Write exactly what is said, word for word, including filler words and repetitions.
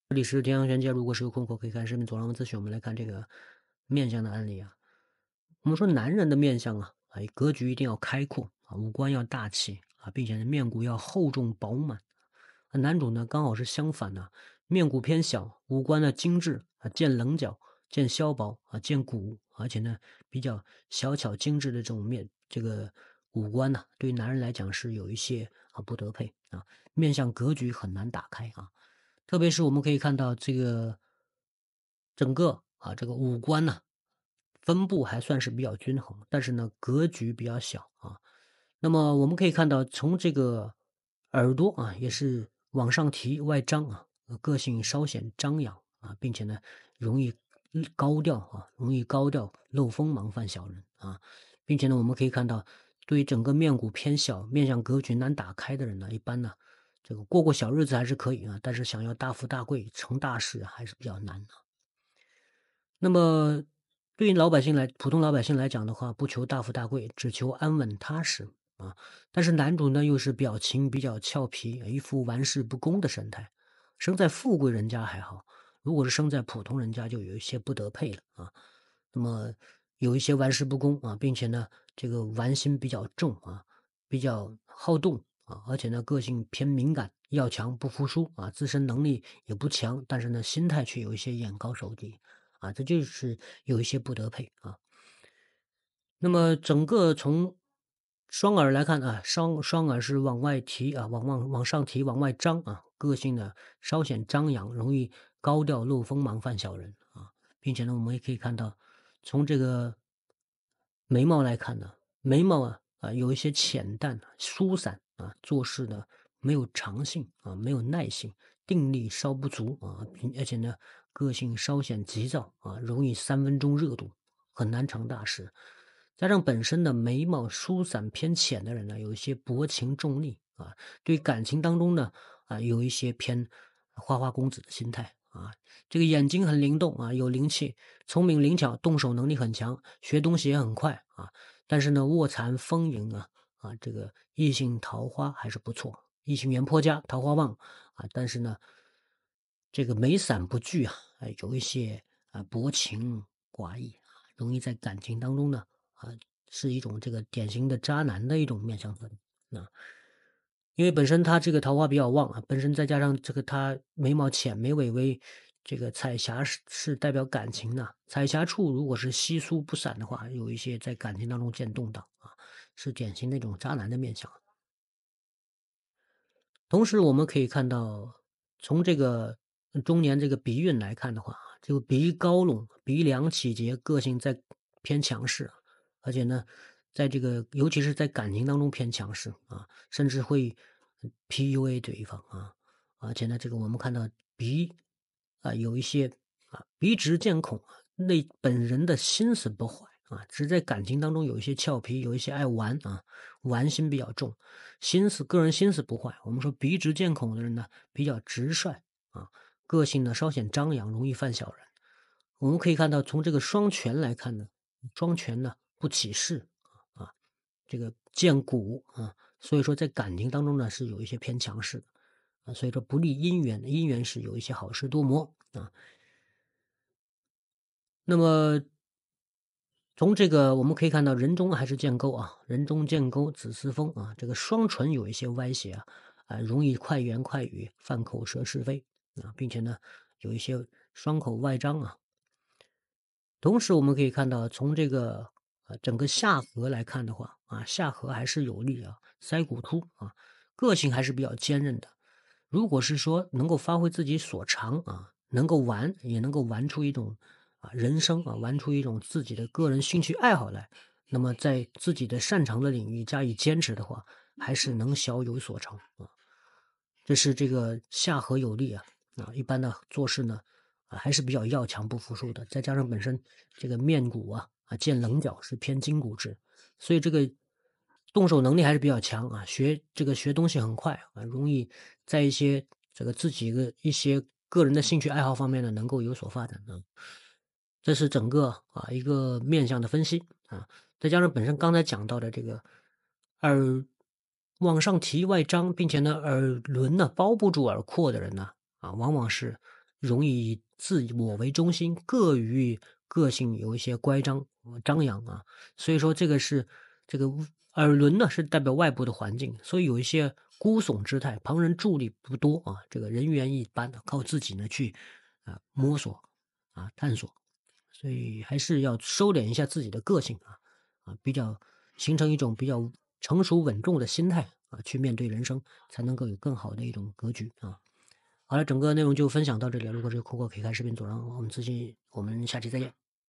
这里是天阳玄机，如果是有困惑可以看视频左上方咨询。我们来看这个面相的案例啊。我们说男人的面相啊，哎，格局一定要开阔啊，五官要大气啊，并且呢面骨要厚重饱满。啊，男主呢刚好是相反的，面骨偏小，五官呢精致啊，见棱角，见削薄啊，见骨，而且呢比较小巧精致的这种面，这个五官呢，对于男人来讲是有一些啊不得配啊，面相格局很难打开啊。特别是我们可以看到这个整个啊这个五官呢，分布还算是比较均衡，但是呢格局比较小啊。那么我们可以看到，从这个耳朵啊也是往上提外张啊，呃个性稍显张扬啊，并且呢容易嗯高调啊，容易高调漏锋芒犯小人啊，并且呢我们可以看到，对于整个面骨偏小、面相格局难打开的人呢，一般呢这个过过小日子还是可以啊，但是想要大富大贵、成大事啊还是比较难的。那么对于老百姓来普通老百姓来讲的话，不求大富大贵，只求安稳踏实啊。但是男主呢，又是表情比较俏皮，一副玩世不恭的神态。生在富贵人家还好，如果是生在普通人家，就有一些不得配了啊。那么有一些玩世不恭啊，并且呢，这个玩心比较重啊，比较好动啊，而且呢，个性偏敏感、要强、不服输啊，自身能力也不强，但是呢，心态却有一些眼高手低。啊，这就是有一些不得配啊。那么整个从双耳来看啊，双双耳是往外提啊，往往往上提，往外张啊，个性呢稍显张扬，容易高调漏锋芒犯小人啊，并且呢，我们也可以看到，从这个眉毛来看呢，眉毛啊啊有一些浅淡、疏散啊，做事呢没有长性啊，没有耐性，定力稍不足啊，并而且呢个性稍显急躁啊，容易三分钟热度，很难成大事。加上本身的眉毛疏散偏浅的人呢，有一些薄情重利啊，对感情当中呢啊有一些偏花花公子的心态啊。这个眼睛很灵动啊，有灵气，聪明灵巧，动手能力很强，学东西也很快啊。但是呢，卧蚕丰盈啊啊，这个异性桃花还是不错，异性缘颇佳，桃花旺啊。但是呢，这个眉散不聚啊，哎，有一些啊薄情寡义啊，容易在感情当中呢啊，是一种这个典型的渣男的一种面相特征啊。因为本身他这个桃花比较旺啊，本身再加上这个他眉毛浅，眉尾微，这个彩霞是是代表感情的，彩霞处如果是稀疏不散的话，有一些在感情当中见动荡啊，是典型的一种渣男的面相。同时我们可以看到，从这个呃中年这个鼻运来看的话，这个鼻高隆、鼻梁起结，个性在偏强势啊，而且呢，在这个尤其是在感情当中偏强势啊，甚至会呃 P U A 对方啊，而且呢，这个我们看到鼻啊有一些啊鼻直见孔，那本人的心思不坏啊，只是在感情当中有一些俏皮，有一些爱玩啊，玩心比较重。心思个人心思不坏，我们说鼻直见孔的人呢，比较直率啊，个性呢稍显张扬，容易犯小人。我们可以看到，从这个双拳来看呢，双拳呢不起势啊，这个见骨啊，所以说在感情当中呢是有一些偏强势的啊，所以说不利姻缘，姻缘是有一些好事多磨啊。那么从这个我们可以看到人中还是见沟啊，人中见沟子嗣风啊，这个双唇有一些歪斜啊，啊，容易快言快语，犯口舌是非啊，并且呢有一些双口外张啊。同时我们可以看到，从这个呃整个下颌来看的话啊，下颌还是有力啊，腮骨凸啊，个性还是比较坚韧的。如果是说能够发挥自己所长啊，能够玩，也能够玩出一种啊人生啊，玩出一种自己的个人兴趣爱好来，那么在自己的擅长的领域加以坚持的话，还是能小有所成啊。这是这个下颌有力啊，啊，一般的做事呢，啊还是比较要强不服输的。再加上本身这个面骨啊啊见棱角是偏筋骨质，所以这个动手能力还是比较强啊，学这个学东西很快啊，容易在一些这个自己的一些个人的兴趣爱好方面呢，能够有所发展啊。这是整个啊一个面相的分析啊，再加上本身刚才讲到的这个耳往上提外张，并且呢耳轮呢包不住耳廓的人呢啊，往往是容易以自我为中心，过于个性有一些乖张、呃张扬啊。所以说这个是这个耳轮呢，是代表外部的环境，所以有一些孤耸之态，旁人助力不多啊，这个人缘一般，靠自己呢去啊摸索啊探索，所以还是要收敛一下自己的个性啊啊，比较形成一种比较成熟稳重的心态啊，去面对人生，才能够有更好的一种格局啊。好了，整个内容就分享到这里了。如果是有困惑可以看视频组，然后我们自己，我们下期再见。